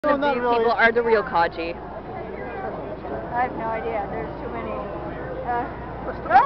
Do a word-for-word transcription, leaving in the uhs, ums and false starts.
No, not These really. people are the real Kaji. I have no idea. There's too many. Uh,